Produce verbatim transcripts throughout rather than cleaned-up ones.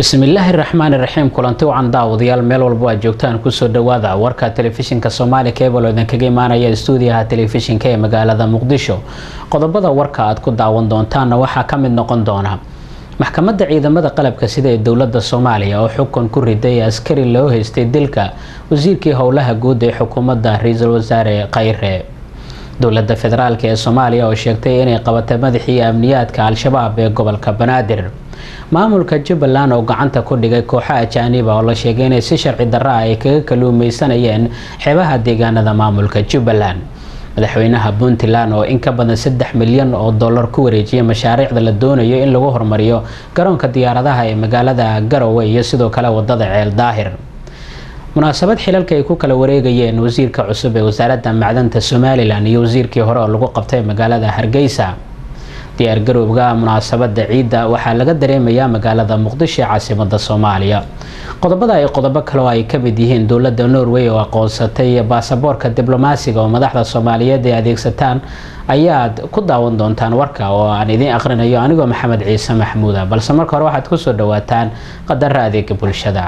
بسم الله الرحمن الرحيم كلانتي وعن داوديال ميل walba waa joogtaan ku soo dhawaada warka telefishinka Soomaali Cable oo kaga imaanaya stuudiyaha telefishinka ee magaalada Muqdisho qodobada warka aad ku daawan doontaan waxa ka mid noqon doona maxkamadda ciidamada qalabka sida ee dawladda Soomaaliya oo xukun ku riday askari loo haystay dilka wasiirkii howlaha guud ee xukuumadda ra'iisul wasaare Khayre dawladda federaalka ee Soomaaliya oo sheegtay inay qabatay madaxii amniyaadka al-shabaab ee gobolka Banaadir maamulka Jubbaland oo gacanta ku dhigay kooxo ajaanib ah oo la sheegay inay si sharci darro ah ay kaga kaluumaysanayeen xeebaha deegaanada maamulka Jubbaland madaxweynaha Puntland oo in ka badan saddex milyan oo dollar ku wareejiyay mashaariicda la doonayo in lagu horumariyo garoonka diyaaradaha ee magaalada Garowe iyo sidoo kale wadada Ceel Daahir munaasabad xilalka ay ku kala wareegayeen wasiirka cusub ee wasaaradda macdanta Somaliland iyo wasiirkii hore oo lagu qabtay magaalada Hargeysa diyaar garowga munaasabada ciida waxa laga dareemayaa magaalada Muqdisho caasimadda Soomaaliya qodobada ay qodobo kale ay ka mid yihiin dawladda Norway oo aqoonsatay baasaboorka diblomaasiga oo madaxda Soomaaliyeed ay adeegsataan ayaad ku daawan doontaan warka oo aan idin aqrinayo anigoo Maxamed Ciise Maxmuud balse marka hore waxaad ku soo dhawaataan qadar adeeg bulshada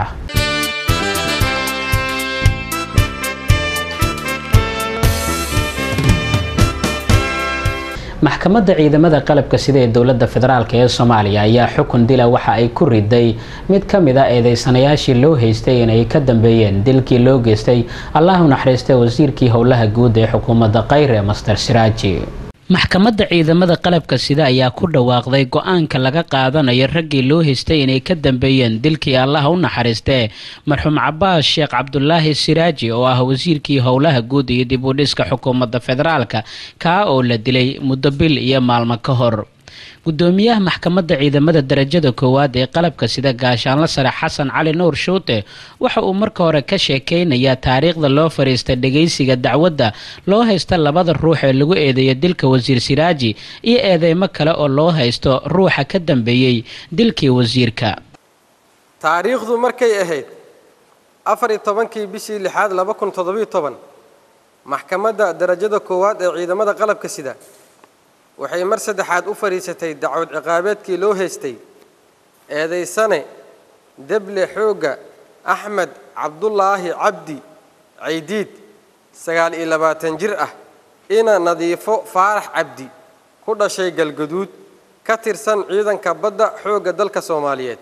maxkamadda ciidamada qalabka sida ee dawladda federaalka ee Soomaaliya ayaa xukun dila waxa ay ku riday mid kamid ah eedeysanayaashii loo haystay inay ka dambeeyeen dilkii loo geystay Allahu naxariistay wasiirkii howlaha guud ee xukuumadda Khayre Master Siraaji maxkamadda ciidamada qalabka sida ayaa ku dhawaaqday go'aanka laga qaadanayo raggii loo haystay inay ka dambeeyeen dilkii Allah u naxariistay marxuum Cabbaas Sheekh Cabdullaahi Siraaji oo ah wasiirkii howlaha guud iyo dib u dhiska xukuumadda federaalka ka oo la dilay muddo bil iyo maalmo ka hor gudoomiyaha maxkamadda ciidamada darajada koowaad ee qalabka sida gaashaanle sare Xasan Cali Nuur Shuute waxa uu marka hore ka sheekeynayaa taariikhda loo fariistay dhageysiga dacwadda loo haysta labada ruux ee lagu eedeeyay dilka wasiir Siraaji iyo eedeymo kale oo loo haysto ruuxa ka dambeeyay dilkii wasiirka taariikhdu markay ahayd afar iyo tobankii bishii lixaad laba kun toddoba iyo toban maxkamadda darajada koowaad ee ciidamada qalabka sida waxay mar saddexaad u fariisatay dacwad ciqaabeedkii loo haystay eedeysane deble xooga Axmed Cabdullaahi Cabdi Ciidiid sagaal iyo labaatan jir ah ina nadiifo Faarax Cabdi ku dhashay Galgaduud ka tirsan ciidanka badda xooga dalka Soomaaliyeed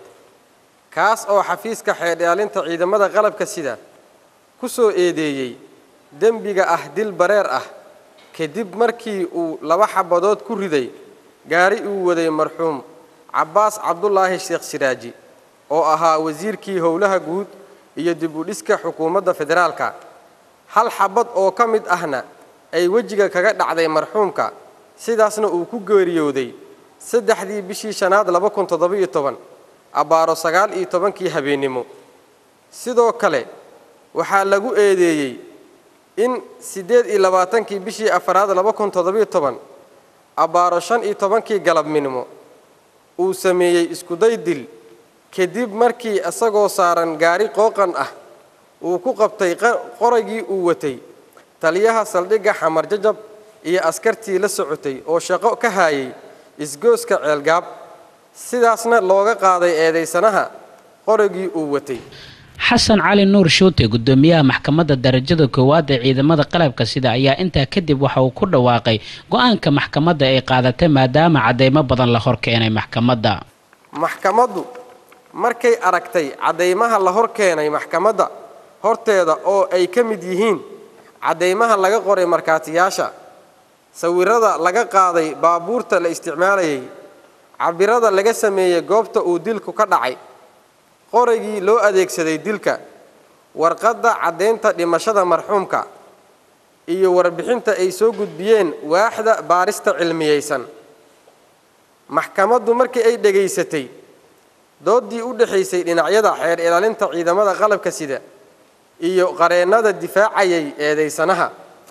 kaas oo xafiiska xeeldhaalinta ciidamada qalabka sida ku soo eedeeyay dambiga ah dil bareer ah kadib markii uu laba xabadood ku riday gaari uu waday marxuum Cabbaas Cabdullaahi Sheekh Siraaji oo ahaa wasiirkii howlaha guud iyo dib u dhiska xukuumadda federaalka hal xabad oo ka mid ahna ay wajiga kaga dhacday marxuumka sidaasna uu ku geeriyooday saddexdii bishii shanaad laba kun toddoba iyo toban abaaro sagaal iyo tobankii habeenimo sidoo kale waxaa lagu eedeeyay in sideed iyo labaatankii bishii afraad laba kun toddoba iyo toban abaaro shan iyo tobankii galabnimo uu sameeyay isku day dil kadib markii asagoo saaran gaari qooqan ah uu ku qabtay qoragii uu watay taliyaha saldhigga Xamar Jajab iyo askartii la socotay oo shaqo ka hayay isgooska Ceelgaab sidaasna looga qaaday eedeysanaha qoragii uu watay Xasan Cali Nuur Shuute gudoomiyaha maxkamadda darajada koowaad ee ciidamada qalabka sida ayaa intaa kadib waxa uu ku dhawaaqay go'aanka maxkamadda ay qaadatay maadaama cadeymo badan la hor keenay maxkamadda maxkamaddu markay aragtay cadeymaha la hor keenay maxkamadda horteeda oo ay ka mid yihiin cadeymaha laga qoray markaatiyaasha sawirada laga qaaday baabuurta la isticmaalayay cabirada laga sameeyay goobta uu dilku ka dhacay qoragii loo adeegsaday dilka warqadda cadeynta dhimashada marxuumka iyo warbixinta ay soo gudbiyeen waaxda baarista cilmiyeysan maxkamaddu markii ay dhageysatay doodii u dhaxaysay dhinacyada xeer ilaalinta ciidamada qalabka sida iyo qareennada difaacayay eedeysanaha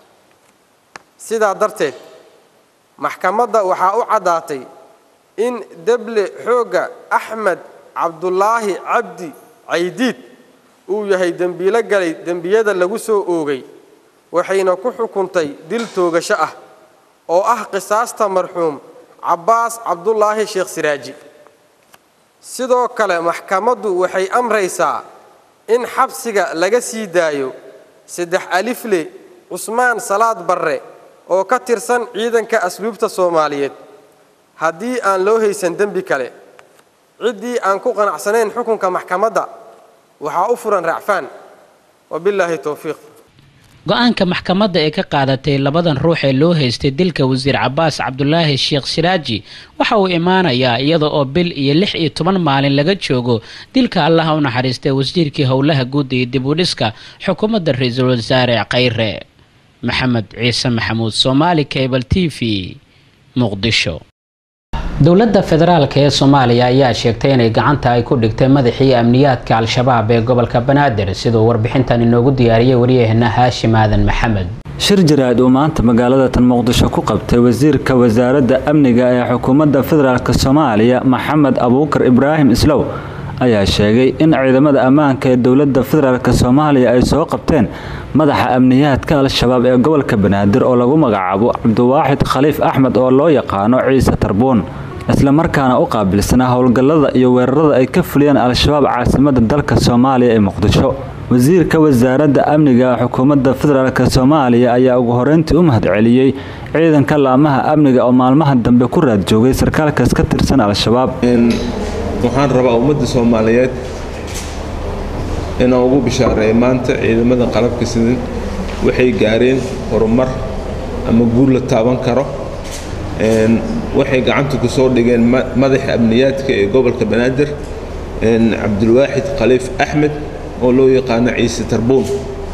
sidaa darteed maxkamadda waxaa u caddaatay in deble xooga Axmed Cabdullaahi Cabdi Ciidiid uu yahay dambiile galay dambiyada lagu soo oogay waxayna ku xukuntay dil toogasho ah oo ah qisaasta marxuum Cabbaas Cabdullaahi Sheekh Siraaji sidoo kale maxkamaddu waxay amraysaa in xabsiga laga sii daayo saddex alifle Cusmaan Salaad Barre oo ka tirsan ciidanka asluubta Soomaaliyeed haddii aan loo haysan dambi kale ciddii aan ku qanacsanayn xukunka maxkamadda waxaa u furan racfaan wabillahi tawfiiq go-aanka maxkamadda ee ka qaadatay labadan ruux ee loo haystay dilka wasiir Cabbaas Cabdulaahi Sheekh Siraaji waxa uu imaanayaa iyada oo bil iyo lix iyo toban maalin laga joogo dilka Allah u naxariistay wasiirkii howlaha guud ee dib u dhiska xukuumadda ra'iisul wasaare Khayre Maxamed Ciise Maxamuud Somali Cable T V Muqdisho. dowladda federaalka ee Soomaaliya ayaa sheegtay inay gacanta ay ku dhigtay madaxii amniyaadka al-shabaab ee gobolka Banaadir sidoo warbixintan inoogu diyaariyay wariyaheena Haashim Aadan Maxamed. shir jiraad oo maanta magaalada tan Muqdisho ku qabtay wasiirka wasaaradda amniga ee xukuumadda federaalka Soomaaliya Maxamed Abuukar Ibraahim Islow ayaa sheegay in ciidamada ammaanka ee dowladda federaalka Soomaaliya ay soo qabteen madaxa amniyaadka al-shabaab ee gobolka Banaadir oo lagu magacaabo Cabdiwaaxid Khaliif Axmed oo loo yaqaano Ciise Tarbuun isla markaana u qaabilsanaa howlgallada iyo weerarada ay ka fuliyeen al-shabaab caasimadda dalka Soomaaliya ee Muqdisho. wasiirka wasaaradda amniga xukuumadda federaalka Soomaaliya ayaa ugu horeyntii u mahadceliyay ciidanka laamaha amniga oo maalmaha dambe ku raad joogay sarkaalkaas ka tirsan al-shabaab. waxaan rabaa ummadda Soomaaliyeed inaan ugu bishaareeyo maanta ciidamada qalabka sida waxay gaareen horumar ama guul la taaban karo waxay gacanta ku soo dhigeen madaxa amniyaadka ee gobolka Banaadir Cabdiwaaxid Khaliif Axmed oo loo yaqaan Ciise Tarbuun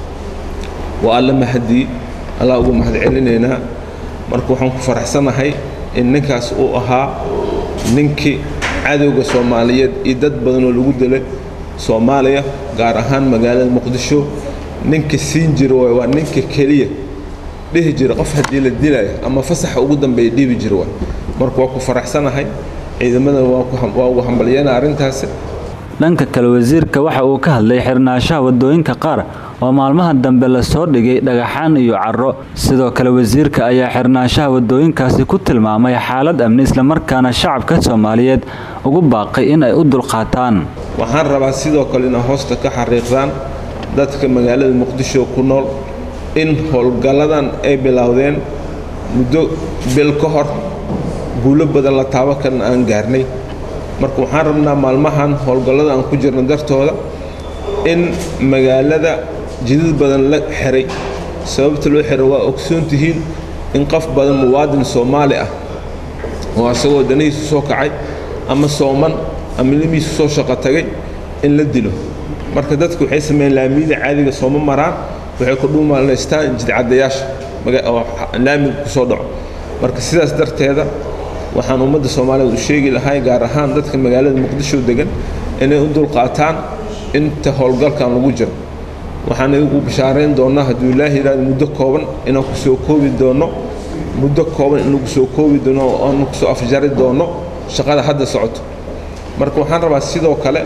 waa alla mahadi alla ugu mahadcelinayna marka waxaan ku faraxsanahay in ninkaas uu ahaa ninkii cadowga Soomaaliyeed iyo dad badan oo lagu dilay Soomaaliya gaar ahaan magaalada Muqdisho ninka siin jiray waa ninka kaliya dhihi jiray qof hadii la dilay ama fasax ugu dambeeyay dhibi jiray marka waa ku faraxsanahay ciidamada waa ku waa ugu hambalyeena arintaas. dhanka kale wasiirka waxa uu ka hadlay xirnaashaha wadooyinka qaar oo maalmaha dambe la soo dhigay dhagaxaan iyo carro sidoo kale wasiirka ayaa xirnaashaha wadooyinkaasi ku tilmaamay xaalad amni isla markaana shacabka Soomaaliyeed ugu baaqay in ay u dulqaataan. waxaan rabaa sidoo kale in hoosta ka xariiqdaan dadka magaalada Muqdisho ku nool in howlgaladan ay bilowdeen muddo bil ka hor guulo badan la taabakan aan gaarnay marka waxaan rabnaa maalmahan howlgallada aan ku jirno dartooda in magaalada jidad badan la xiray sababta loo xiray waa ogsoontihiin in qof badan muwaadin Soomaali ah oo asagoo danihiisa soo kacay ama sooman ama limiisa soo shaqo tagay in la dilo marka dadku waxay sameeyeen laamiyada caadiga sooma maraan waxay ku dhuumaaleystaan jidcadayaasha oo laamiga ku soo dhaco marka sidaas darteeda waxaan ummadda Soomaaliyeed u sheegi lahay gaar ahaan dadka magaalada Muqdisho degan inay u dulqaataan inta howlgalkan lagu jiro waxaan ugu bishaareyn doonaa haddii Ilaahay yiraahdo muddo kooban inaan ku soo koobi doono muddo kooban in lagu soo koobi doono oo aan ku soo afjari doono shaqada hadda socoto marka waxaan rabaa sidoo kale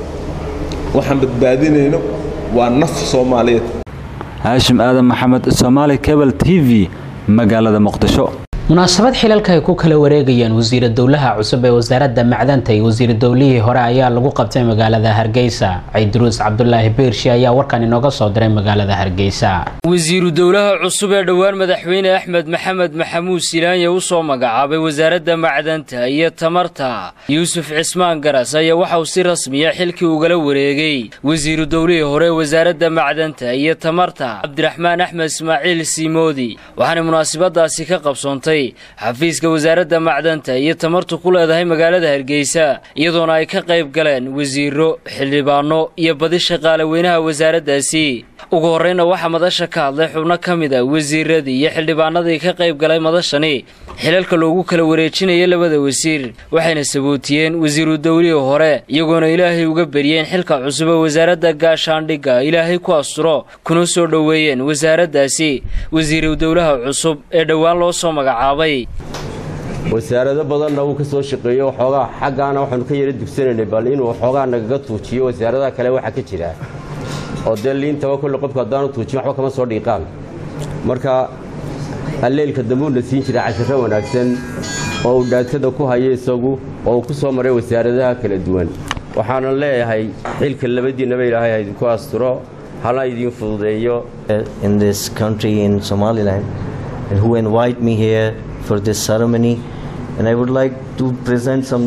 waxaan badbaadinayno waa naf Soomaaliyeed. Haashim Aadan Maxamed Somali Cable T V magaalada Muqdisho. munaasabad xilalka ay ku kala wareegayeen wasiir dowlaha cusub ee wasaaradda macdanta iyo wasiir dowlihii hore ayaa lagu qabtay magaalada Hargeysa. Ciidruus Cabdulaahi Beershi ayaa warkan inooga soo diray magaalada Hargeysa. wasiir dowlaha cusub ee dhawaan madaxweyne Axmed Maxamed Maxamuud Silaanya uu soo magacaabay wasaaradda macdanta iyo tamarta Yuusuf Cismaan Garas ayaa waxa uu si rasmi ah xilkii uga wareegay wasiir dowlihii hore wasaaradda macdanta iyo tamarta Cabdiraxmaan Axmed Ismaaciil Simoodi waxaana munaasabadaasi ka qabsoontay xafiiska wasaaradda macdanta iyo tamartu ku leedahay magaalada Hargeysa iyadoona ay ka qayb galeen wasiiro xildhibaano iyo badi shaqaale weynaha wasaaraddaasi ugu horeyna waxa madasha ka hadlay xubno kamid ah wasiiradii iyo xildhibaanadii ka qayb galay madashani xilalka loogu kala wareejinayay labada wasiir waxayna sabootiyeen wasiiru dowlihii hore iyagoona Ilaahay uga bariyeen xilka cusub ee wasaaradda gaashaandhigga Ilaahay ku asturo kuna soo dhaweeyeen wasaaraddaasi wasiiru dowlaha cusub ee dhawaan loo soo magacaabay wasaarado badanna uu ka soo shaqeeyo xoogaa xaggaana waxaanu ka yara dugsanaynay bal inuu xoogaa nagaga tuujiyo wasaaradaha kale waxa ka jira oo daliinta waa kullu qofka hadaan tuujin waxba kama soo dhiiqaan marka alleelka damuuna siin jira casharo wanaagsan oo dhaatada ku hayay isagu oo ku soo maray wasaaradaha kala duwan waxaana leeyahay xilka labadiinaba Ilaahay ha idinku asturo hala idin fududeeyo in this country in Somaliland and who invite me here for this ceremony, and I would like to present some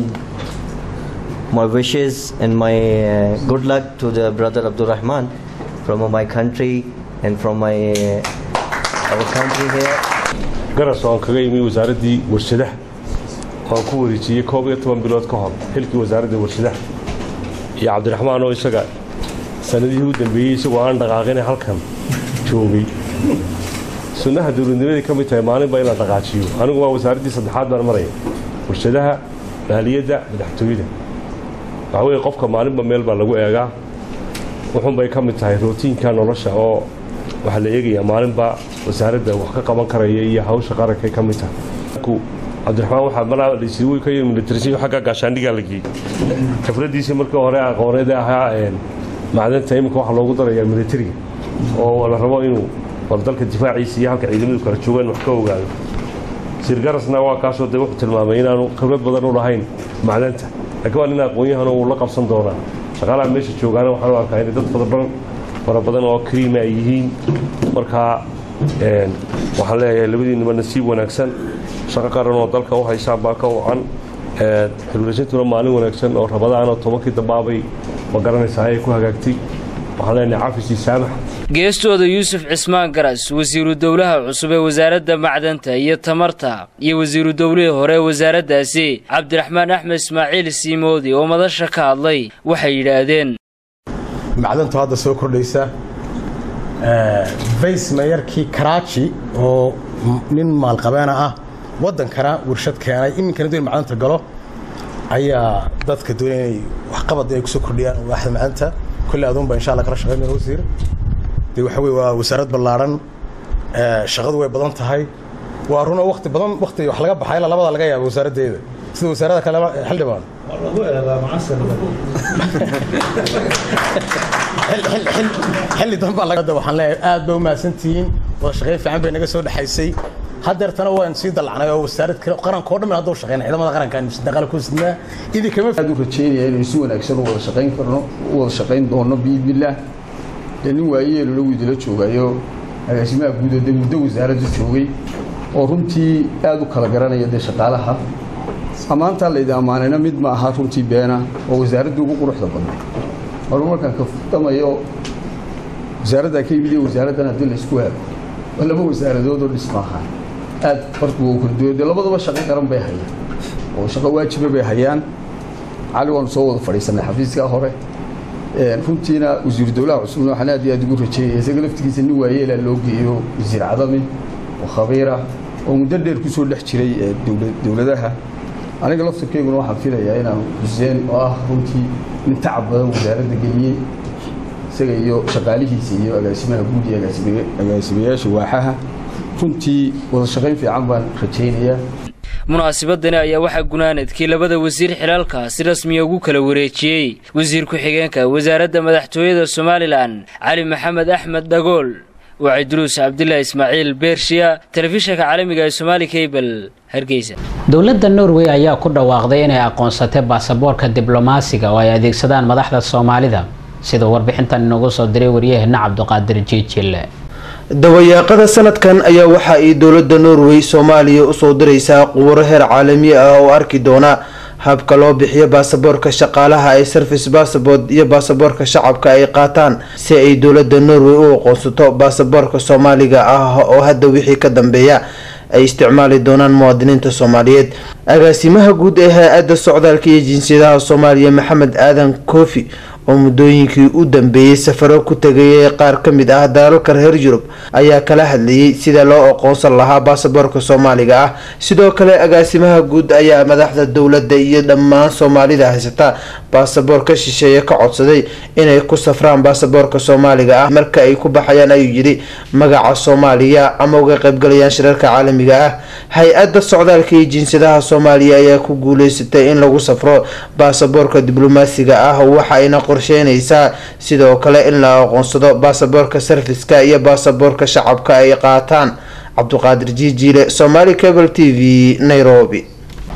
my wishes and my uh, good luck to the brother Abdul Rahman from my country and from my uh, our country here. garas oo kaga yimi wasaaradii warshadaha oo ku wareejiyay koob iyo toban bilood ka hor xilkii wasaaradda warshadaha iyo Cabdiraxmaan oo isaga sanadihii u dambeeyay isagoo aan dhaqaaqin halkan joogay sunaha dawladnimada ka mid tahay maalin baa la dhaqaajiyo anigu waa wasaaradii saddexaad baan maray warshadaha maaliyadda madaxtooyada waxa weeye qofka maalinba meel baa lagu eegaa wuxuun bay ka mid tahay routiinka nolosha oo waxa la eegayaa maalinba wasaaradda wax ka qaban karaya iyo hawsha qaranka ka mid tahay Cabdiraxmaan waxa malaa dhisi way ka yimid tirsi xagga gaashaandhiga lagii khibradiisa markii hore aqooneed ahaa een macdanta imika waxa loogu darayaa militariga oo la rabo inuu dalka difaaciisa iyo halka ciidamadu kala joogaan wax ka ogaado sirgarasna waa kaasoo de wuxuu tilmaamay inaanu khibrad badan u lahayn macdanta laakiin waa nin aqoon-yahan oo la qabsan doona shaqaalaha meesha joogaana waxaan u arkaa inay dad badan fara badan oo kariim ay yihiin markaa een waxaan leeyahay labadiinaba nasiib wanaagsan shaqo qaran oo dalka u haysaan baa ka wacan ee xilwareejintuna maalin wanaagsan oo rabadaan oo tobankii dambaabay ma garanaysaa ay ku hagaagtay waxaan leenahay cafisi saamax geestooda Yuusuf Cismaan Garas wasiiru dawlaha cusub ee wasaaradda macdanta iyo tamarta iyo wasiiru dawlaha hore wasaaraddaasi Cabdiraxmaan Axmed Ismaaciil Siimoodi oo madasha ka hadlay waxay yiraahdeen macdanta hadda soo kordhaysa ee vice mayorkii Karachi oo nin maalqabeena ah wadankana warshad keenay iminkana doon macdanta galo ayaa dadka doonayay wax qabad ay ku soo kordhiyaan waaxda macdanta kulli adoon ba insha Allah kala shaqeynayno wasiir dee waxa weey waa wasaarad ballaaran ee shaqadu way badan tahay waa runa waqti badan waqti wax laga baxay labada laga yaabo wasaaraddeeda sida wasaaradda kale xildhibaan والله هذا معسل حل حل حل حل دنبا laga waxaan leeyahay aad bay u maasantiin wada shaqeyn fiican bay naga soo dhaxaysay hadeertana waan sii dalacnay oo wasaaradda qaranka oo dhan hadda shaqeynay ciidamada qaranka aan isdaqal ku sidnaa idin kama aad u rajeynaya inay si wanaagsan u wada shaqeyn karno u wada shaqeyn doono biidillah nin waayeel loo widila joogayo agaasimaha guud ee muddo wasaaradda joogay oo runtii aad u kala garanaya de shaqaalaha amaanta la idaamaanayna mid ma aha runtii beena oo wasaaraddu ugu quruxda badan horumarkan ka fudamayo wasaaradda ka yimid wasaaraddan hadii la isku hayo laba wasaaradood oo dhismaha aad farqu uu kordhiyo labadaba shaqo qaran bay hayaan oo shaqo waajib bay hayaan cali waan soo wada fadhiisanay xafiiska hore ee runtiina wasiir dawladda cusub waxaan aad iyo aad ugu rajeeyay isaga laftigiisa nin waayeel loo geeyo wasiir cadami oo khabiira oo muddo dheer ku soo dhex jiray dawladaha aniga laftirkeyguna waxaan filayaa inaan Xuseen oo ah runtii nin tacab badan wasaaradda geliyay isaga iyo shaqaalihiisa iyo agaasimaha guud iyo agaasimayaasha waaxaha runtii wada shaqeyn fiican baan rajeynayaa munaasabadani ayaa waxa gunaanadkii labada wasiir xilaalka si rasmi ah ugu kala wareejiyay wasiir ku xigeenka wasaaradda madaxtooyada Somaliland Cali Maxamed Axmed Dagool وعيدروس عبد الله إسماعيل بيرشيا تلفزيون عالمي الصومالي كيبل هرجيسة. دولة النرويج ayaa ku dhawaaqday inay aqoonsatay baasaboorka diblomaasiga oo ay adeegsadaan madaxda Soomaalida sida warbixintan inoogu soo diray wariyaheena Cabdiqaadir Jiijile. dawayaaqada sanadkan ayaa waxa ay dowladda Norway Soomaaliya u soo diraysaa quwaro heer caalami ah oo arki doona habka loo bixiyo baasaboorka shaqaalaha ay service passport iyo baasaboorka shacabka ay qaataan si ay dowladda Norway u aqoonsato baasaboorka Soomaaliga ah oo hadda wixii ka dambeeya ay isticmaali doonaan muwaadiniinta Soomaaliyeed. agaasimaha guud ee hay'adda socdaalka iyo jinsiyadaha Soomaaliya Maxamed Aadan Koofi oo muddooyinkii u dambeeyay safaro ku tagay qaar ka mid ah dalalka reer Yurub ayaa kala hadlayay sida loo aqoonsan lahaa baasaboorka Soomaaliga ah. sidoo kale agaasimaha guud ayaa madaxda dowladda iyo dhammaan Soomaalida haysata baasaboorka shisheeye ka codsaday inay ku safraan baasaboorka Soomaaliga ah marka ay ku baxayaan ayuu yiri magaca Soomaaliya ama uga qaybgalayaan shirarka caalamiga ah. hay'adda socdaalka iyo jinsiyadaha Soomaaliya ayaa ku guuleysatay in lagu safro baasaboorka diblomaasiga ah waxa ayna qorsheynaysaa sidoo kale in la aqoonsado baasaboorka serviceka iyo baasaboorka shacabka ay qaataan. Cabdiqaadir Jiijile, Somali Cable T V, Nairobi.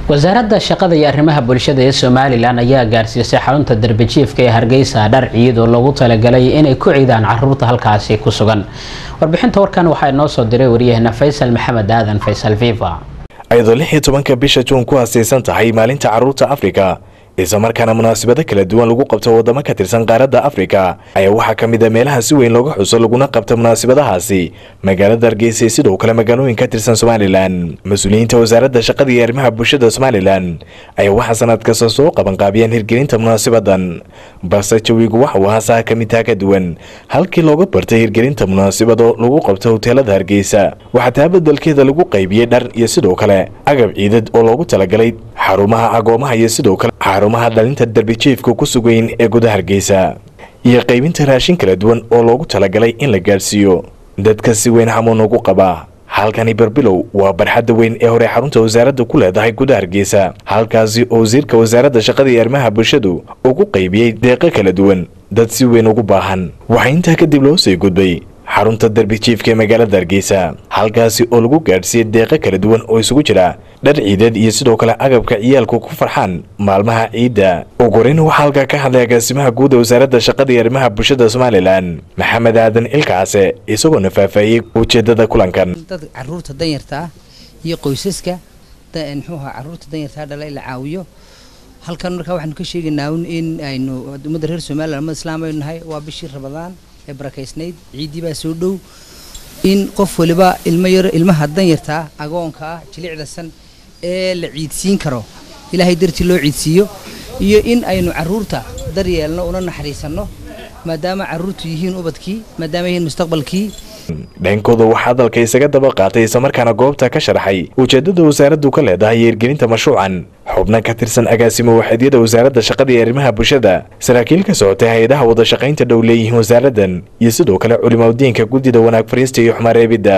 wasaaradda shaqada iyo arrimaha bulshada ee Somaliland ayaa gaarsiisay xarunta darbijiifka ee Hargeysa dhar ciid oo loogu talagalay inay ku ciidaan carruurta halkaasi ku sugan. Warbixinta warkan waxaa inoo soo diray wariyahana Faysal Maxamed Aadan Faysal Viva. ayadoo lix iyo tobanka bisha Juun ku aasaysan tahay maalinta carruurta Afrika isla markaana munaasabado kala duwan lagu qabto wadamo ka tirsan qaaradda Afrika ayaa waxa kamid ah meelaha si weyn looga xuso laguna qabto munaasabadahaasi magaalada Hargeysa sidoo kale magaalooyin ka tirsan Somaliland. mas'uuliyiinta wasaaradda shaqada iyo arrimaha bulshada Somaliland ayaa waxa sanad kasta soo qaban qaabiyeen hirgelinta munaasabadan balse jawigu waxa uu ahaa ka mid ka duwan halkii looga bartay hirgelinta munaasabado lagu qabto hoteelada Hargeysa. waxa taabadalkeeda lagu qaybiyay dhar iyo sidoo kale agab ciidad oo loogu talagalay xarumaha agoomaha iyo sidoo kale xarumaha dhalinta darbijiifka ku sugan ee gudaha Hargeysa iyo qaybinta raashin kala duwan oo loogu talagalay in la gaarsiiyo dadka si weyn xamuun ugu qaba. halkani barbilow waa barxadda weyn ee hore xarunta wasaaradda ku leedahay gudaha Hargeysa halkaasi oo wasiirka wasaaradda shaqada iyo arrimaha bulshadu ugu qaybiyay deeqo kala duwan dad si weyn ugu baahan. waxa intaa kadib loo soo gudbay xarunta darbijiifka ee magaalada Hargeysa halkaasi oo lagu gaarsiiyay deeqo kala duwan oo isugu jira dhar ciideed iyo sidoo kale agabka ciyaalku ku farxaan maalmaha ciida. ugu horeyn waxaa halkaa ka hadlay agaasimaha guud ee wasaaradda shaqada iyo arrimaha bulshada Somaliland Maxamed Aadan Ilkaase isagoo nafaafayay ujeedada kulankan. dad carruurta danyarta iyo qoysaska muxuu ahaa carruurta danyarta dhalay la caawiyo halkan markaa waxaanu ka sheegaynaa in aynu ummadda reer Somaliland ama islaamay nahay waa bishii Ramadaan ee barakeysnayd ciidii baa soo dhow in qof waliba ilmo yar ilmaha danyarta agoonka jilicdasan ee la ciidsiin karo ilaahay dartii loo ciidsiyo iyo in aynu carruurta daryeelno una naxariisano maadaama carruurtu yihiin ubadkii maadaama yihiin mustaqbalkii. dhankooda waxaa hadalka isaga daba qaatay isla markaana goobta ka sharaxay ujeedada wasaaraddu ka leedahay hirgelinta mashruucan xubno ka tirsan agaasimo waaxeedyada wasaaradda shaqada iyo arrimaha bulshada saraakiil ka socotay hay'adaha wada shaqaynta dhow leeyihiin wasaaraddan iyo sidoo kale culimadiinka guddida wanaag fariista iyo xumareebidda.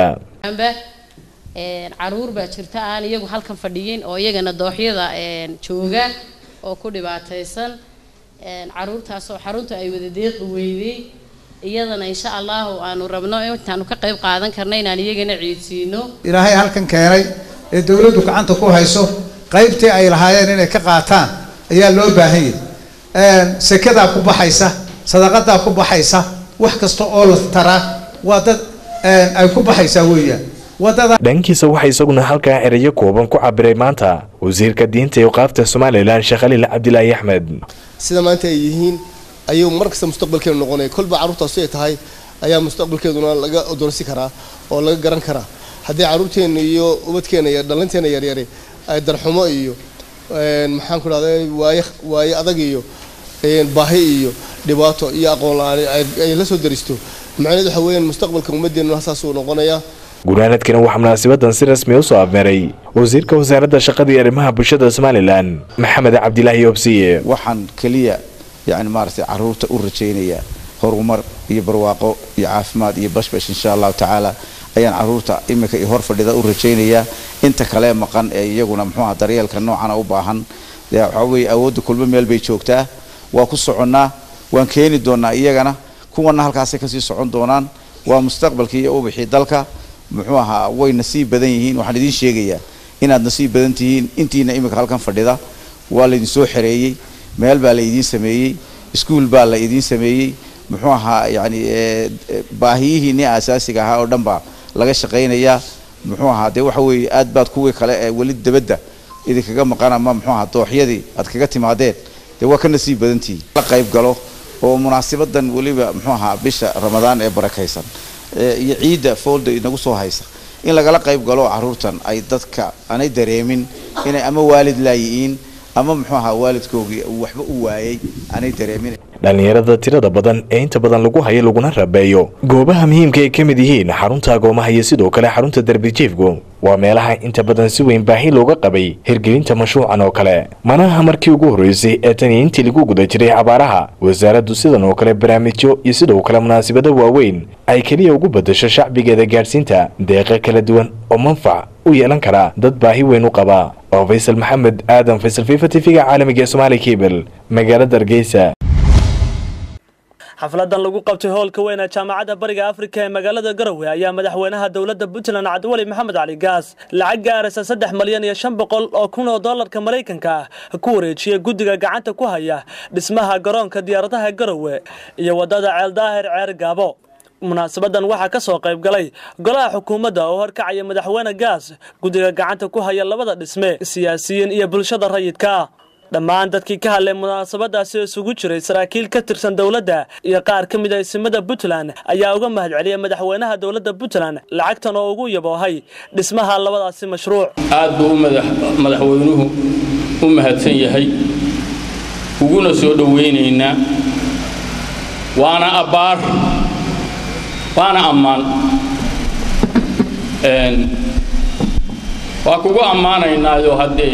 carruur baa jirta aan iyagu halkan fadhiyin oo iyagana dooxyada jooga oo ku dhibaataysan carruurtaas oo xarunta ay wada deeq weydey iyadana insha Allah aanu rabno intaanu ka qayb qaadan karnay inaan iyagana ciidsiino. ilaahay halkan keenay ee dawladdu gacanta ku hayso qaybtii ay lahaayeen inay ka qaataan ayaa loo baahan yahay. een sekada ku baxaysa sadaqada ku baxaysa wax kasta oo la taraa waa dad ay ku baxaysa weeyaan. dhankiisa waxay isaguna halkaa erayo kooban ku cabiray maanta wasiirka diinta iyo qaafta Somaliland Sheekh Khaliil Cabdilaahi Axmed. sida maanta ay yihiin ayuu markasta mustaqbalkeenu noqonay kolba carruurtaas ay tahay ayaa mustaqbalkeeduna laga doonsi karaa oo laga garan karaa haddii carruurteena iyo ubadkeena iyo dhalinteena yar yar ay darxumo iyo een maxaan ku raadayay waay waay adag iyo een baahi iyo dhibaato iyo aqoon la'aan ay la soo daristo macnaheedu waxa weeyaan mustaqbalka ummadeena saas uu noqonaya. gunaanadkana waxaa munaasabadan si rasmi u soo afmeeray wasiirka wasaaradda shaqada iyo arrimaha bulshada Somaliland Maxamed Cabdilaahi Obsiye. waxaan kaliya يعني مارسي عروضة ورجينية هرمر يبرواقو يعافماد يبشبش إن شاء الله تعالى أيان عروضة إما كيهور فردة ورجينية أنت كلام مقان يجونا محوها دريال كنوع أنا وباهن عوي أود كل بميل بيشوكته وقصعنا وان كين دونا إيجانا كونا هالكاسة كسي صعون دونان ومستقبل كي أو بحي دلك محوها وين نصيب بدنيهين وحدين شيء إن النصيب بدنتين أنتي نائمك هالكان فردة والد سوحري meel baa la idin sameeyay iskuul baa la idin sameeyay muxuu ahaa yani baahiyihiin asaasiga ah oo dhanba laga shaqeynaya muxuu ahaa de waxa weey aad baad kuwii kale ee wali dabada idinkaga maqan ama muxuu ahaa dooxyadii aad kaga timaadeen de waa ka nasiib badantii la qayb galo oo munaasabadan waliba muxuu ahaa bisha Ramadaan ee barakaysan iyo ciida foolda inagu soo haysa in lagala qayb galo carruurtan ay dadka aanay dareemin inay ama waalid laayiin ama muxuu ahaa waalidkoogii waxba u waayay aanay dareemin. dhalinyarada tirada badan ee inta badan lagu hayo laguna rabeeyo goobaha muhiimka ay ka mid yihiin xarunta agoomaha iyo sidoo kale xarunta darbijiifku waa meelaha inta badan si weyn baahi looga qabay hirgelinta mashruucan oo kale. manaha markii ugu horeysay ee tan intii lagu guda jiray abaaraha wasaaraddu sidan oo kale barnaamijyo iyo sidoo kale munaasabado waaweyn ay kaliya ugu bedesho shacbigeeda gaarsiinta deeqo kala duwan oo manfac u yeelan kara dad baahi weyn u qaba. oo Faysal Maxamed Aadan Faysal Viva T V-ga caalamiga ee Somali Cable magaalada Hargeysa. xafladan lagu qabtay hoolka weyn ee jaamacadda bariga Afrika ee magaalada Garowe ayaa madaxweynaha dowladda Puntland Cabdiwali Maxamed Cali Gaas lacag gaaraysa saddex milyan iyo shan boqol oo kun oo doolarka Mareykanka ah ku wareejiyay guddiga gacanta ku haya dhismaha garoonka diyaaradaha Garowe iyo wadada Ceel Daahir Ceer Gaabo. munaasabadan waxaa ka soo qayb galay golaha xukuumadda oo horkacaya madaxweyne Gaas, guddiga gacanta ku haya labada dhisme, siyaasiyiin iyo bulshada rayidka ah. dhammaan dadkii ka hadlay munaasabadaasi isugu jiray saraakiil ka tirsan dowladda iyo qaar ka mid ah ismada Puntland ayaa uga mahadceliyay madaxweynaha dowladda Puntland lacagtan oo ugu yaboohay dhismaha labadaasi mashruuc. aad buu madaxweynuhu u mahadsan yahay uguna soo dhaweynaynaa waana abaar waana ammaan een waa kugu ammaanaynaa oo haddee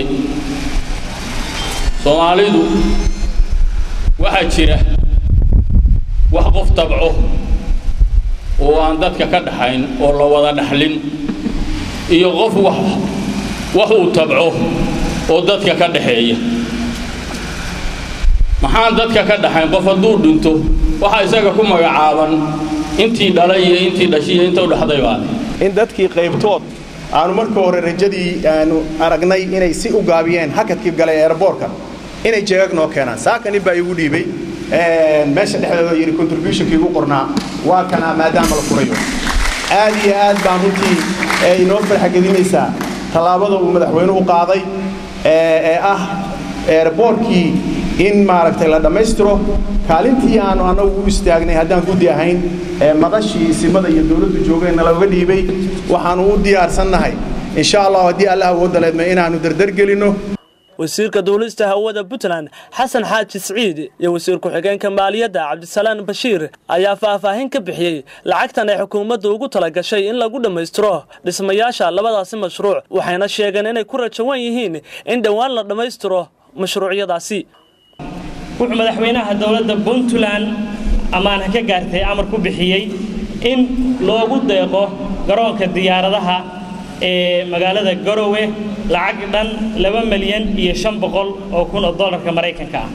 Soomaalidu waxa jira wax qof tabco oo aan dadka ka dhaxayn oo la wada dhaxlin iyo qof wax wax uu tabco oo dadka ka dhaxeeya maxaan dadka ka dhaxayn qof hadduu dhinto waxa isaga ku magacaaban intii dhalay iyo intii dhashay inta u dhaxday baa in dadkii qaybtood aanu marka hore rajadii aanu aragnay inay si u gaabiyeen hakadkii galay airportka inay jeegag noo keenaan saakani baa igu dhiibay ee meesha dhexdeeda yiri contribution-kii ugu qornaa waa kana maadaama la furayo aad iyo aad baan runtii ee inoo farxagelinaysaa talaabada uu madaxweynuhu qaaday ee ah airportkii in maaragtay la dhameystiro kaalintii aanu anagu u istaagnay haddaan guddi ahayn ee madashii simada iyo dawladdu joogayna laga dhiibay waxaanu u diyaarsannahay insha Allah haddii Allah awood leedma inaanu dardar gelino. wasiirka dawladda hawada Puntland Xasan Xaaji Saciid iyo wasiir ku-xigeenka maaliyadda Cabdisalaan Bashiir ayaa faahfaahin ka bixiyay lacagtan ay xukuumaddu ugu talagashay in lagu dhameystiro dhismayaasha labadaasi mashruuc waxayna sheegeen inay ku rajawan yihiin in dhawaan la dhameystiro mashruucyadaasi. wuxuu madaxweynaha dawladda Puntland amaana ka gaartay amar ku bixiyay in loogu deeqo garoonka diyaaradaha ee magaalada Garowe lacag dhan laba milyan iyo shan boqol oo kun oo doolarka Mareykanka ah.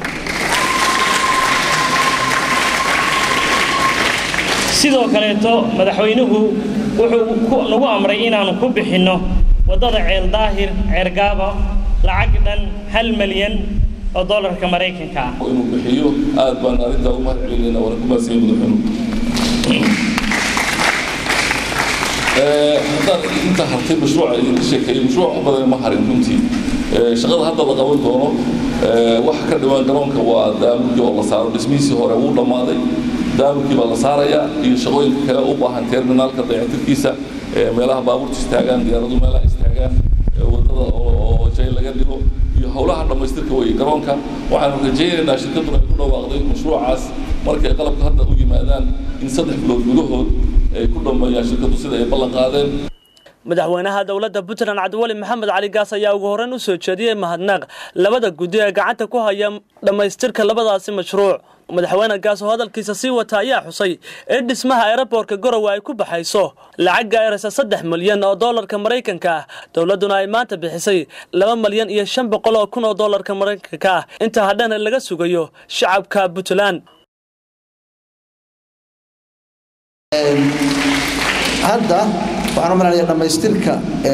sidoo kale to madaxweynuhu wuxuu nagu amray inaanu ku bixino wadada Ceel Daahir Ceer Gaabo lacag dhan hal milyan oo doolarka Mareykanka ah. inuu bixiyo aad baan arinta u mahadcelinayna wala kuma sii madaxweynuhu هذا أنت حطي مشروع شيء مشروع بدل ما حرين كنتي شغل هذا بقول دونه واحد كده ما درون كوا دامك والله صار بسميسي هو رؤول الماضي دامك والله صار يا يشغل كأوبا هنترمينال كده يعتبر ملاها بابور تستعجل ديارو ملاها يستعجل وده شيء اللي قدره يحولها لما يسترك ويا درون كا وعن الرجال إن شركتنا كلها واخدين مشروع عاس مركز قلب هذا هو جمادان ينصدق فلوس جلوه madaxweynaha dowladda Puntland Cabdiwali Maxamed Cali Gaas ayaa ugu horreyn u soo jeediyay mahadnaq labada guddi ee gacanta ku haya dhameystirka labadaasi mashruuc. madaxweyne Gaas oo hadalkiisa sii wata ayaa xusay in dhismaha airportka Garowe ay ku baxayso lacag gaaraysa saddex milyan oo doolarka Mareykanka ah, dowladuna ay maanta bixisay laba milyan iyo shan boqol oo kun oo doolarka Mareykanka ah inta hadana laga sugayo shacabka Puntland. hadda waxaan u maleynayaa dhamaystirka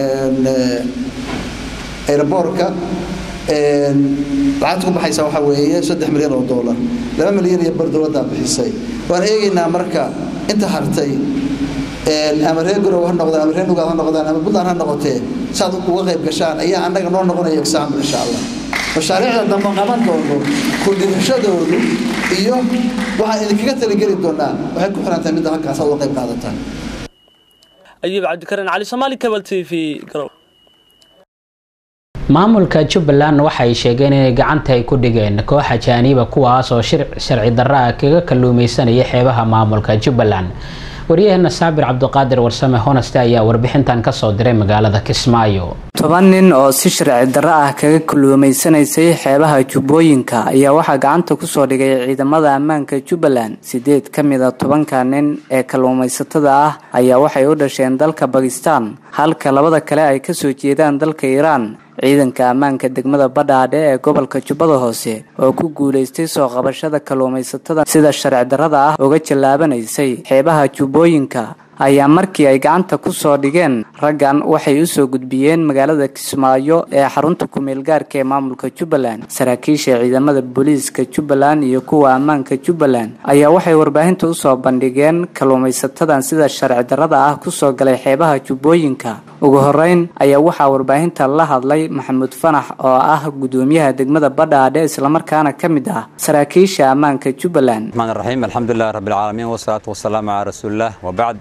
airportka lacagta ku baxaysa waxa weeye saddex milyan oo doolar laba milyan iyo bar dowladda bixisay waan eegaynaa marka inta hartay ama reer Garowe ha noqdaan ama reer Nugaal ha noqdaan ama Puntland ha noqotee saad uga qayb gashaan ayaa annaga noo noqonaya example insha Allah mashaariicda dambe qaban doono ku dhigashadoodu iyo waxa idinkaga talageli doonaa waxay ku xirantahay mid halkaas oo qayb qaadataan. أيوب عبد الكريم علي Somali Cable T V Garowe. maamulka Jubbaland waxay sheegeen in gacanta ay ku dhigeen koox ajaaniba kuwaas oo sharci darro ah kaga kalluumaysanaya xeebaha maamulka Jubbaland. wariyahana Saabir Cabdiqaadir Warsame Honeste ayaa warbixintan ka soo diray magaalada Kismaayo. toban nin oo si sharci darro ah kaga kalluumaysanaysay xeebaha Jubbooyinka ayaa waxa gacanta ku soo dhigay ciidamada ammaanka Jubbaland. sideed kamid ah tobanka nin ee kalluumaysatada ah ayaa waxay u dhasheen dalka Pakistan halka labada kale ay ka soo jeedaan dalka Iran. ciidanka ammaanka degmada Badhaadhe ee gobolka Jubbada Hoose oo ku guuleystay soo qabashada kalluumaysatada sida sharci darrada ah uga jallaabaneysay xeebaha Jubbooyinka ayaa markii ay gacanta ku soo dhigeen raggan waxay u soo gudbiyeen magaalada Kismaayo ee xarunta ku meel gaarka ee maamulka Jubbaland. Saraakiisha ciidamada booliiska Jubbaland iyo kuwa ammaanka Jubbaland ayaa waxay warbaahinta u soo bandhigeen kalluumaysatadan sida sharci darrada ah ku soo galay xeebaha Jubbooyinka. ugu horeyn ayaa waxa warbaahinta la hadlay Maxamuud Fanax oo ah gudoomiyaha degmada Badhaadhe isla markaana kamid ah saraakiisha ammaanka Jubbaland. Rahmaan Rahiim, alxamdulillaah rabbil caalamiin wasalaatu wasalaamu calaa rasuulillah wa bacd.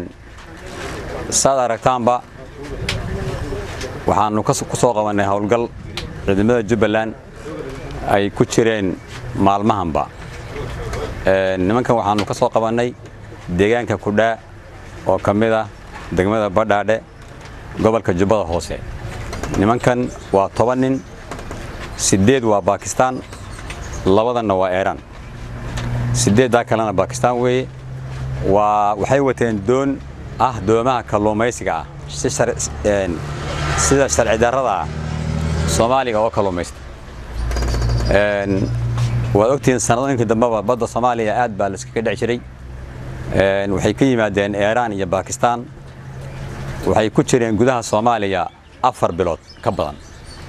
saad aragtaanba waxaanu ku soo qabanay howlgal ciidamada Jubbaland ay ku jireen maalmahanba. nimankan waxaanu ka soo qabanay deegaanka Kudha oo kamid ah degmada Badhaadhe gobolka Jubbada Hoose. nimankan waa toban nin, sideed waa Pakistan, labadana waa Iran. sideedda kalena Pakistan weeye. waa waxay wateen doon ah doomaha kalluumaysiga ah sida sharci darrada Soomaaliga oo kalluumaysta. een waa ogtiin sanadooyinkii dambaba badda Soomaaliya aad baa la iskaga dhici jiray. een waxay ka yimaadeen Iran iyo Pakistan. waxay ku jireen gudaha Soomaaliya afar bilood ka badan.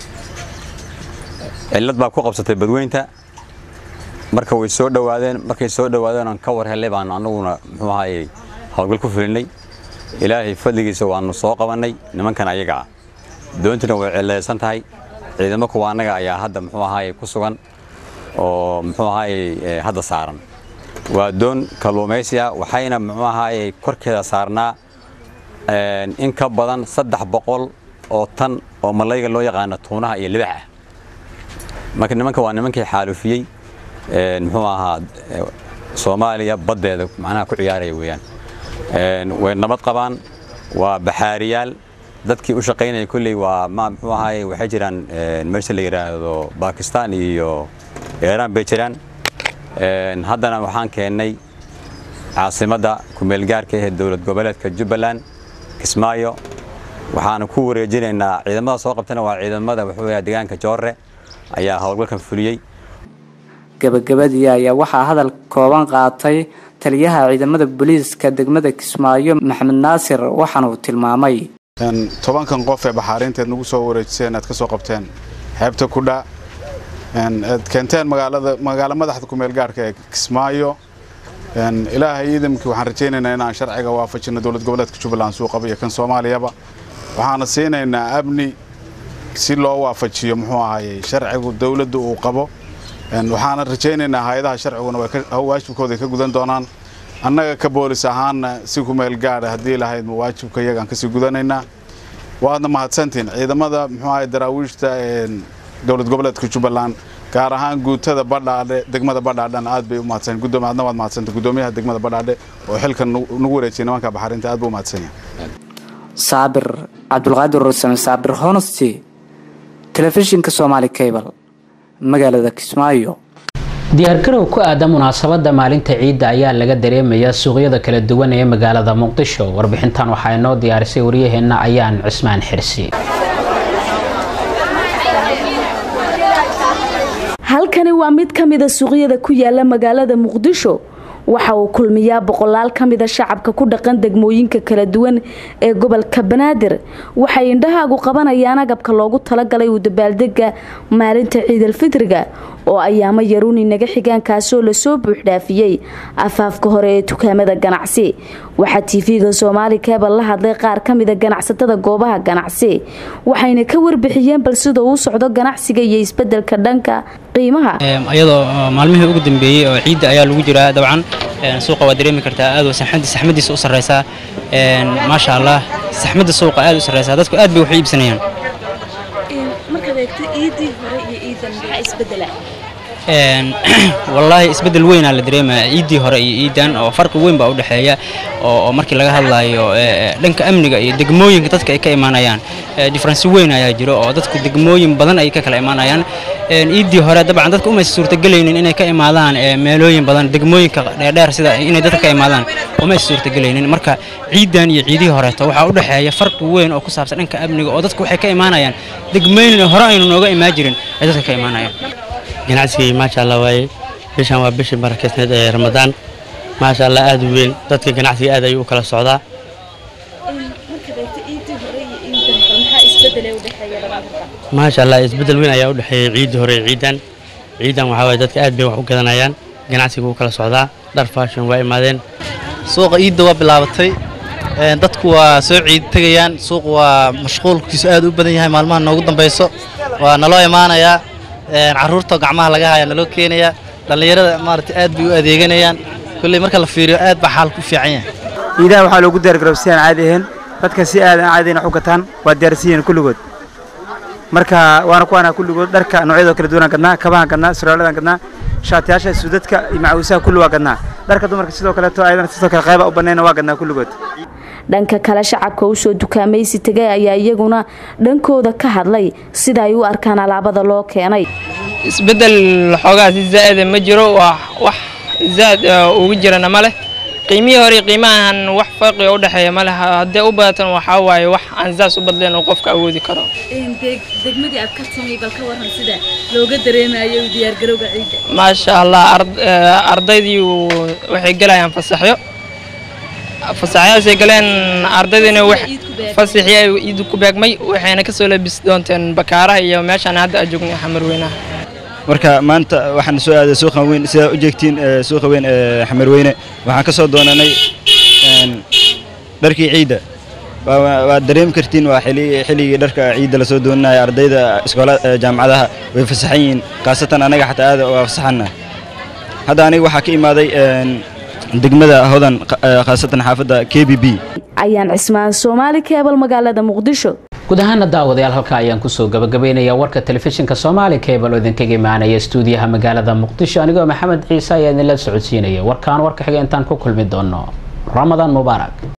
cilad baa ku qabsatay badweynta marka way soo dhawaadeen markay soo dhawaadeen aan ka war helay baan anaguna muxuu ahaayay hawlgal ku filinay. ilaahay fadligiisa waanu soo qabanay nimankan ayaga ah. doontuna way cilaysan tahay. ciidamo kuwa anaga ayaa hadda muxuu ahaayay ku sugan oo muxuu ahaayay hadda saaran. waa doon kalluumaysiga waxayna muxuu ahaayay korkeeda saarnaa in ka badan saddex boqol oo tan oo malayga loo yaqaan tuunaha iyo libaxa. marka nimanka waa nimankii xaalufiyay een muxuu ahaa Soomaaliya badeeda macnaha ku ciyaaraya weeyaan. een way nabad qabaan, waa baxaariyaal dadkii u shaqeynayay kulli waa ma muxuu ahaay waxay jiraan meesha la yiraahdo Pakistan iyo Iran bay jiraan. een haddana waxaan keenay caasimada ku meel gaarka ee dowlad goboleedka Jubbaland Kismaayo. waxaan ku wareejinaynaa ciidamada soo qabtana waa ciidamada wuxuu yahay deegaanka Joorre ayaa hawlgalkan fuliyay. gabagabadii ayaa waxaa hadal kooban qaatay taliyaha ciidamada booliiska degmada Kismaayo Maxamed Naasir waxaana uu tilmaamay in tobankan qof ee baxaarinteed nagu soo wareejiseen aad ka soo qabteen xeebta Kudha in aad keenteen magaalada magaala madaxda ku meel gaarka ee Kismaayo. in ilaahay idimkii waxaan rajaynaynaa in aan sharciga waafajino dowlad goboleedka Jubbaland soo qabiyo kan Soomaaliyaba. waxaan siinaynaa amni si loo waafajiyo muxuu ahaayay sharcigu dawladdu uu qabo. een waxaan rajaynaynaa hay'adaha sharciguna way ka waajibkooda ka gudan doonaan. annaga ka boolis ahaan si ku meel gaar ah hadii lahayd waajibka iyaga aan ka sii gudanaynaa. waadna mahadsantiin ciidamada muxuu ahaayay daraawiishta ee dowlad goboleedka Jubbaland gaar ahaan guutada Badhaadhe degmada Badhaadhe aad bay u mahadsan gudoomiyaha waad mahadsantahay gudoomiyaha degmada Badhaadhe oo xilkan nagu wareejiyay nimanka baxarinta aad buu mahadsan yahay. Saabir Cabdulqaadir Rusam Saabir Honesty telefishinka Somali Cable magaalada Kismaayo. diyaargarow ku aadan munaasabada maalinta ciidda ayaa laga dareemayaa suuqyada kala duwan ee magaalada Muqdisho. warbixintan waxaa inoo diyaarisay wariyaheena Ayaan Cismaan Xirsi. halkani waa mid ka mid ah suuqyada ku yaala magaalada Muqdisho. waxa uu kulmiyaa boqolaal ka mid ah shacabka ku dhaqan degmooyinka kala duwan ee gobolka Banaadir. waxay indhahaagu qabanayaan agabka loogu talagalay u dabaaldega maalinta Ciidul Fitriga oo ayaama yaruun inaga xigaan kaasoo la soo buux dhaafiyay afaafka hore ee dukaamada ganacsi. waxa T V-ga Somali Cable la hadlay qaar ka mid ah ganacsatada goobaha ganacsi waxayna ka warbixiyeen bal sida uu socdo ganacsiga iyo isbedelka dhanka qiimaha. ayadoo maalmihii ugu dambeeyay oo ciidda ayaa lagu jiraa dabcan suuqa waa dareemi kartaa aad oo saxmadii saxmadiisa u sareysa een ma sha Allah saxmada suuqa aad u sareysa dadku aad bay wax iibsanayaan. marka eegto ciidii hore iyo ciidan waxa isbedela een wallahi isbedel weyn la dareemaa ciidii hore iyo ciidan oo farqi weyn baa u dhaxeeya oo markii laga hadlayo dhanka amniga iyo degmooyinka dadka ay ka imaanayaan difference weyn ayaa jiro oo dadku degmooyin badan ay ka kala imaanayaan iidii hore dabcan dadku uma suurtagelaynin inay ka imaadaan meelooyin badan degmooyinka dheer sida inay dadka ka imaadaan uma suurtagelaynin marka ciidan iyo ciidii hore waxa u dhaxeeya farqi weyn oo ku saabsan dhanka amniga oo dadku waxay ka imaanayaan degmooyin hore aynu nooga imaan jirin ay dadka ka imaanayaan ganacsiga ma sha Allah way bishan waa bishii barakeysneed ee Ramadaan ma sha Allah aad u weyn dadka ganacsiga aad ay u kala socdaa ما شاء الله isbedel weyn ayaa u dhaxeeyay ciidii hore ciidan ciidan waxa way dadka aad bay wax u gadanayaan ganacsiga uu kala socdaa dhar fashion way imaadeen suuqa ciidda waa bilaabatay ee dadku waa soo ciid tagayaan suuq waa mashquulkiisu aad u badan yahay maalmaha noogu dambayso waa naloo imaanaya ee caruurta gacmaha laga haya naloo keenaya dhalinyarada maartay aad bay u adeeganayaan kulli marka la fiiriyo aad ba xaal ku fiican yahay ciidaha waxa lagu diyaar garoobsiyaan caadi ahaan dadka si aad caadi ah u gataan waa diyaarsiin kulligood marka waana ku ana kulligood dharka noocyada kala duwan gadnaa kabaha gadnaa suraalada gadnaa shaatiyaasha sudadka iyo macawusaha kulli waa gadnaa dharka dumarka sidoo kale to ayadana sidoo kale qayb u banayna waa gadnaa kulligood dhanka kale shacabka u soo dukaamaysi tagay ayaa iyaguna dhankooda ka hadlay sida ay u arkaan alaabada loo keenay isbedel xogaa si zaad ma jiro wax zaad ugu jirana ma leh qiimihii hore qiimahan wax farqi u dhaxeeya ma laha hadii u baatan waxa waaye wax aan zaas u badleen oo qofka awoodi karo in degmadii aad ka timay bal ka waran sida looga dareemayo diyaar garowga ciida ma sha Allah ardaydii waxay galayaan fasaxyo fasaxyaas ay galeen ardaydina wax fasaxyo ciid ku beegmay waxayna ka soo labis doonteen bakaaraha iyo meeshan hadda joogna xamar weynaha marka maanta waxaan soo aaday suuqa weyn sida u jeegtiin suuqa weyn ee xamar weyne waxaan ka soo doonanay een dharkii ciida waa dareem kartiin waa xili xiligi dharka ciida la soo doonanayo ardayda iskoolada jaamacadaha way fasaxayeen qaasatan anaga xataa aad waa fasaxana hadda aniga waxa ka imaaday een degmada hodan qaasatan xaafada K B B ayaan Cismaan Soomaali Cable magaalada Muqdisho guud ahaan daawadayaal halka ayaan ku soo gabagabeynaya warka telefishinka Soomaali Cable oo idinkaga imaanaya stuudiyaha magaalada Muqdisho anigoo Maxamed Ciise ayaa idin la socodsiinaya warkaan warka xiga intaan ku kulmi doono Ramadan Mubaarak.